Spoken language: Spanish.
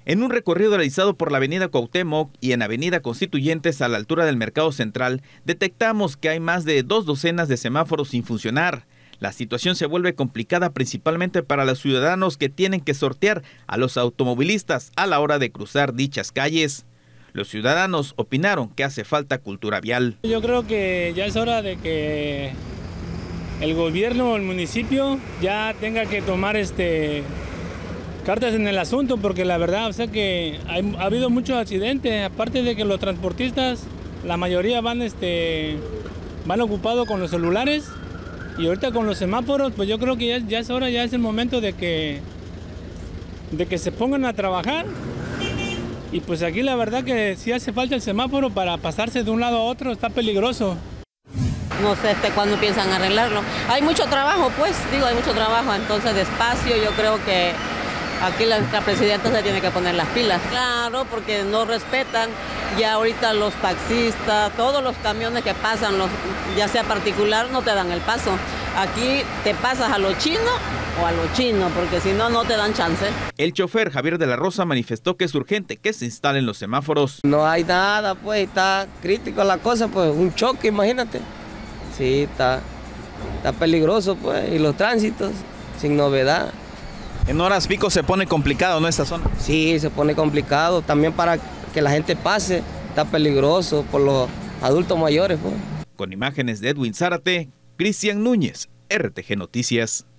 En un recorrido realizado por la avenida Cuauhtémoc y en avenida Constituyentes a la altura del Mercado Central, detectamos que hay más de 2 docenas de semáforos sin funcionar. La situación se vuelve complicada principalmente para los ciudadanos que tienen que sortear a los automovilistas a la hora de cruzar dichas calles. Los ciudadanos opinaron que hace falta cultura vial. Yo creo que ya es hora de que el gobierno o el municipio ya tenga que tomar cartas en el asunto, porque la verdad, que ha habido muchos accidentes, aparte de que los transportistas, la mayoría van ocupados con los celulares, y ahorita con los semáforos, pues yo creo que ya es hora, ya es el momento de que se pongan a trabajar. Y pues aquí la verdad que sí hace falta el semáforo para pasarse de un lado a otro, está peligroso. No sé cuándo piensan arreglarlo. Hay mucho trabajo, hay mucho trabajo, entonces despacio, yo creo que aquí la presidenta se tiene que poner las pilas. Claro, porque no respetan, ya ahorita los taxistas, todos los camiones que pasan, ya sea particular, no te dan el paso. Aquí te pasas a lo chino o a lo chino, porque si no, no te dan chance. El chofer Javier de la Rosa manifestó que es urgente que se instalen los semáforos. No hay nada, está crítico la cosa, un choque, imagínate. Sí, está peligroso, y los tránsitos, sin novedad. En horas pico se pone complicado, ¿no, esta zona? Sí, se pone complicado, también para que la gente pase, está peligroso por los adultos mayores. Con imágenes de Edwin Zárate, Cristian Núñez, RTG Noticias.